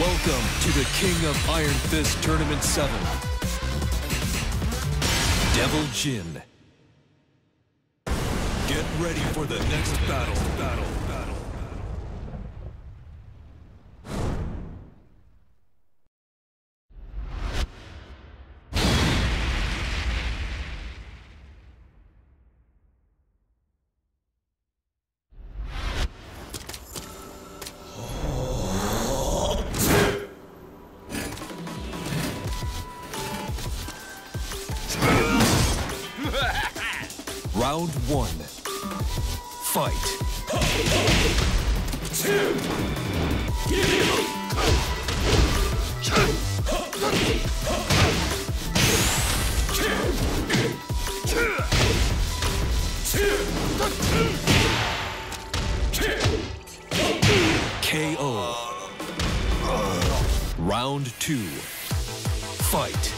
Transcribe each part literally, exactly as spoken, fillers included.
Welcome to the King of Iron Fist Tournament seven. Devil Jin. Get ready for the next battle, battle, battle. Round one. Fight. K O. Round two. Fight.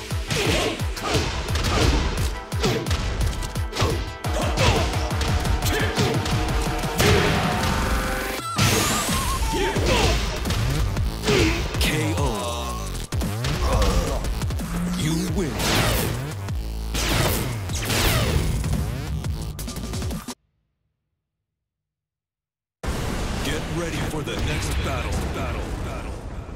Get ready for the next battle, battle, battle.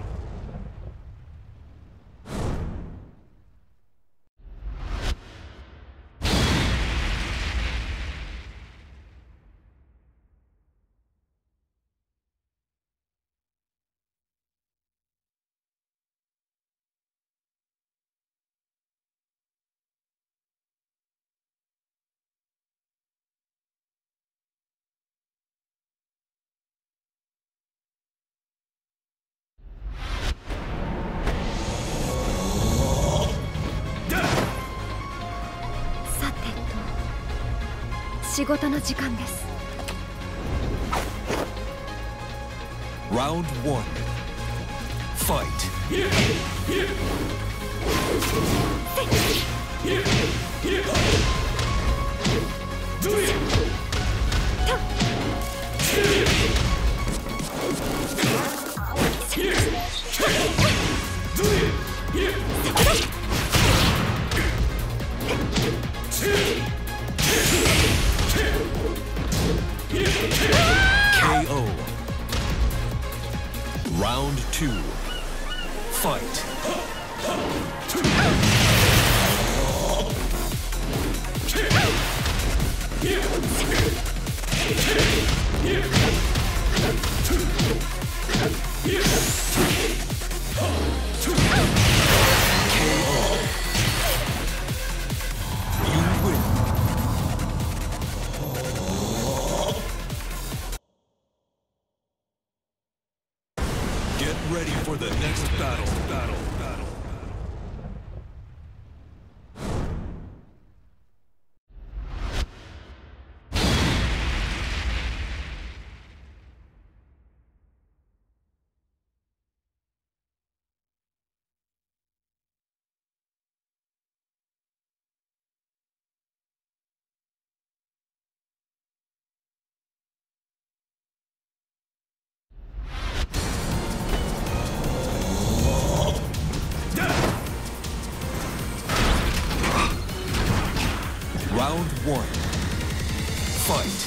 Round one. Fight. K O. Round two. Fight. Get ready for the next battle, battle, battle. Round one. Fight.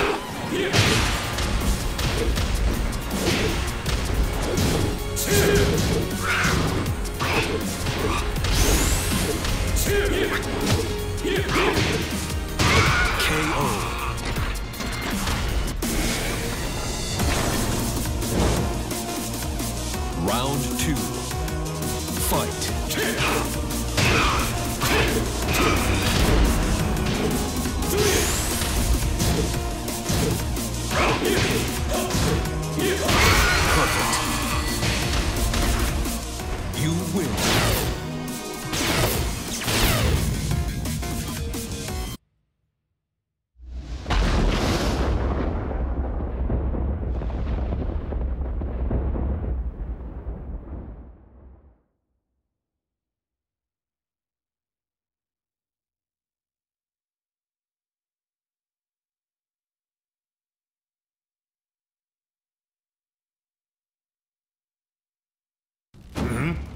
K O. Round two. Fight. Perfect. You win.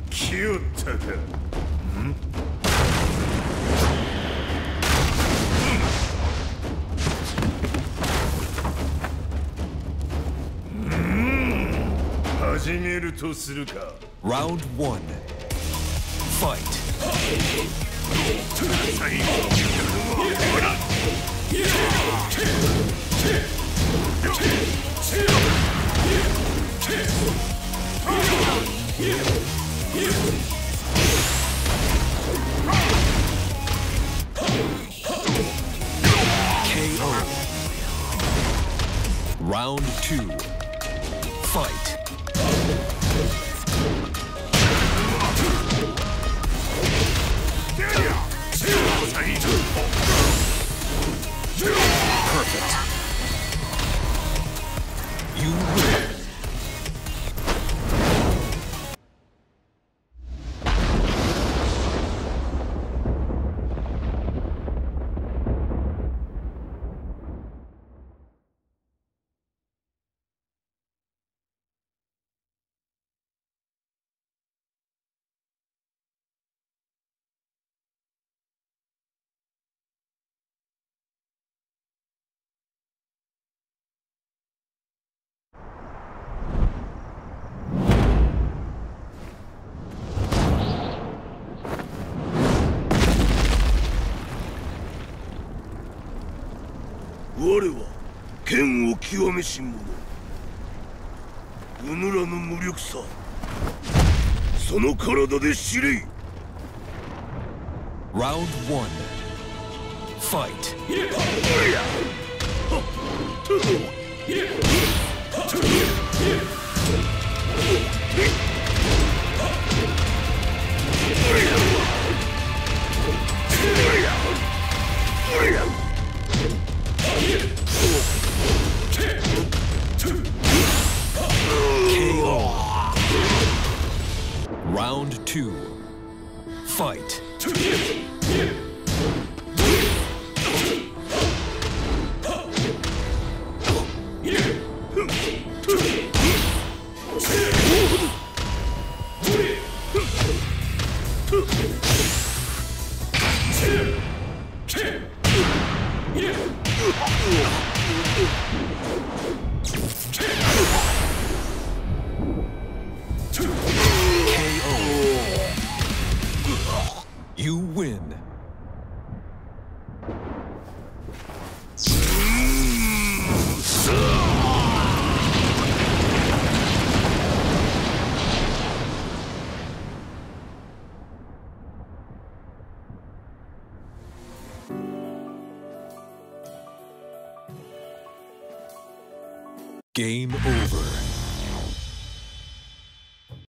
来よったか。ん？始めるとするか。 Round one. Fight. K O. Round two. Fight. Perfect. You win. 我は剣を極めし者。うぬらの無力さ、その体で知れい。 Round one. Fight. K O. Round two. Fight. K O. You win. Game over.